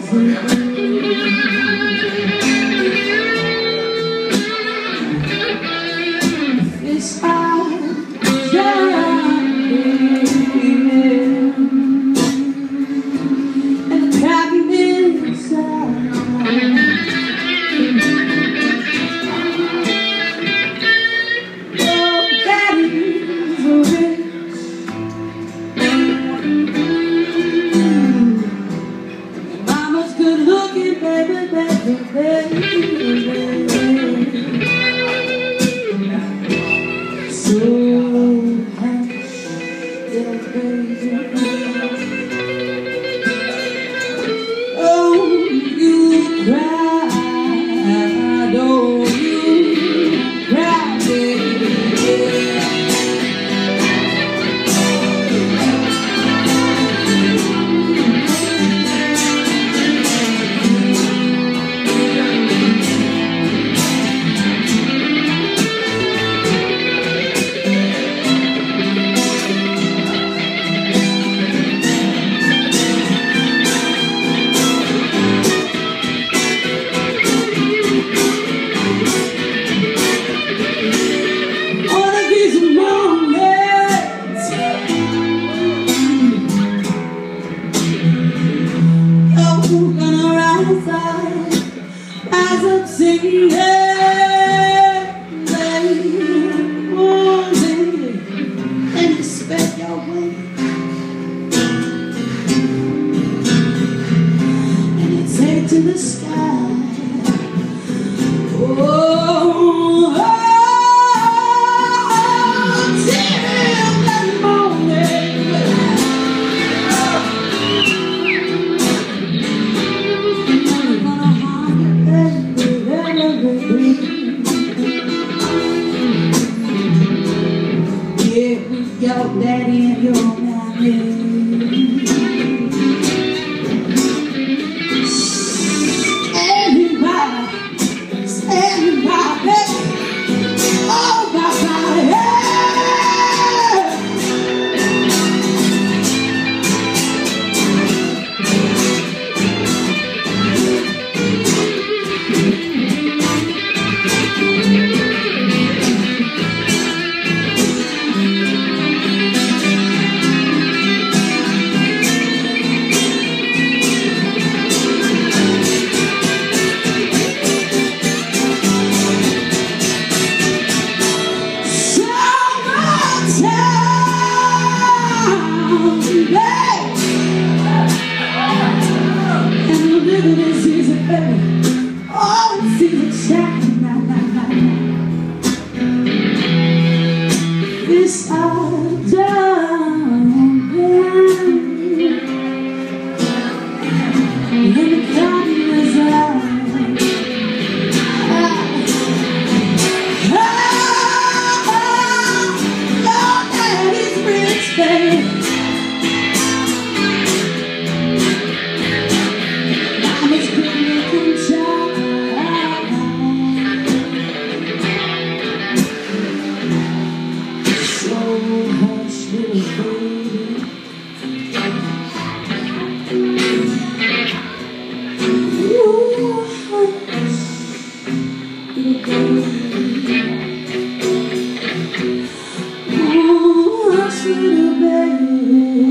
It's all and the cotton inside. Oh, daddy's rich. Mama's good looking, baby, baby, baby. So hush, little baby. Oh, you cried, oh, you cried, baby. As I'm singing, and you spend your way, and you take to the sky. Oh, till that morning. Yeah, we got daddy and your mommy. Standing by, baby. Oh, my God. This all done in the kindness of your daddy's rich, baby. Mama's good looking child. Hush, little baby. Ooh, hush, little baby. Ooh, hush, little baby.